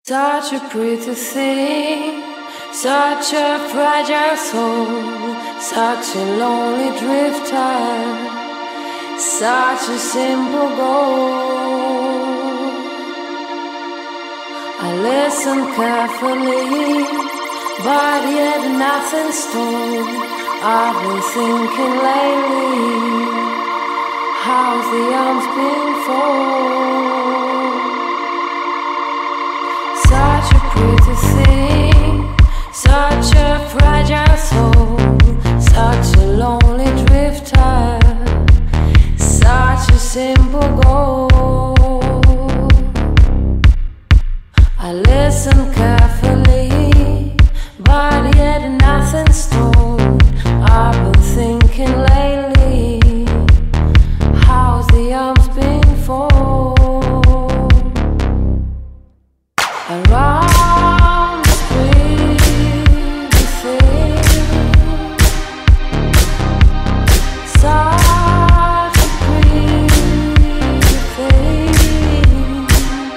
Such a pretty thing, such a fragile soul, such a lonely drifter, such a simple goal. I listen carefully, but yet nothing's told. I've been thinking lately, how's the arms been folded? Such a pretty thing, such a fragile soul, such a lonely drifter, such a simple goal. I listen carefully, but yet nothing's told. I've been thinking lately, how's the arms been folded? Around this pretty thing, such a pretty thing.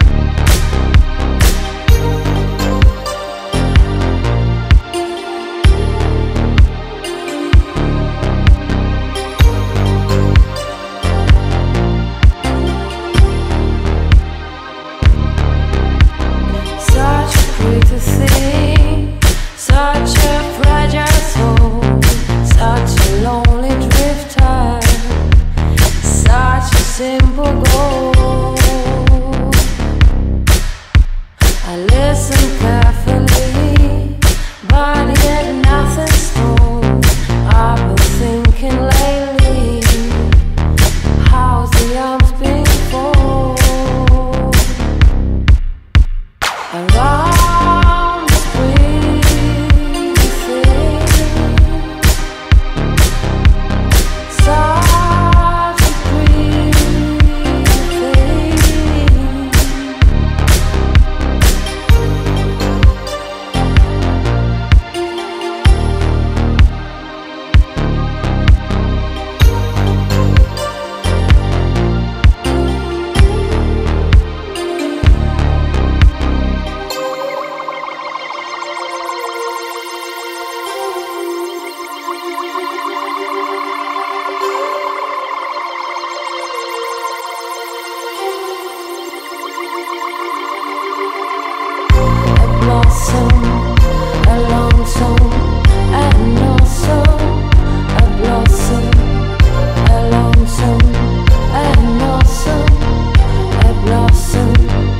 Such a pretty thing, such a fragile soul, such a lonely drifter, such a simple goal. I listen carefully, but yet nothing's told. I've been thinking lately, how's the arms been folded? Around this pretty thing, such a pretty thing. Blossom, a long song, and also a blossom, a long song, and also a blossom,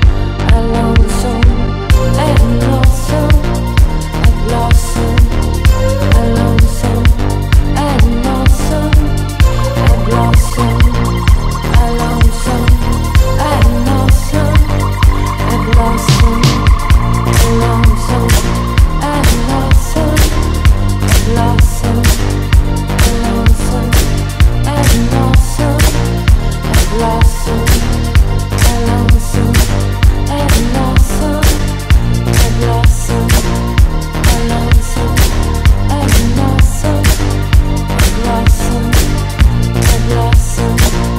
a long song, and also a blossom, a long song, and also a blossom, a long song, and also a blossom. A long song, and also a blossom, a long song, and also a blossom, a long song, and also a blossom, a long song, and also a blossom, a blossom,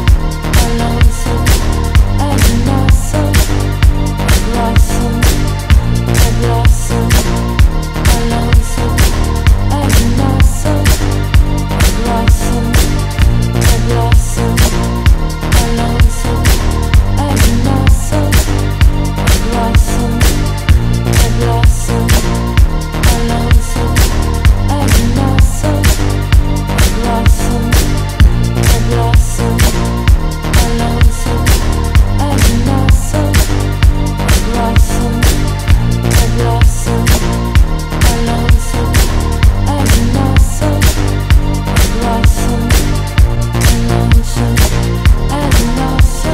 a long song, and also a blossom. A blossom, a long song, and also a blossom, a blossom, a long song, and also a blossom, a blossom, a long song, and also a blossom, a blossom, a long song, and also a blossom. A blossom, a long song, and also a blossom, a long song, and also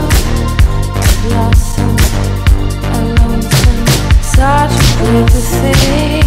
a blossom, a long song. Such a pretty thing.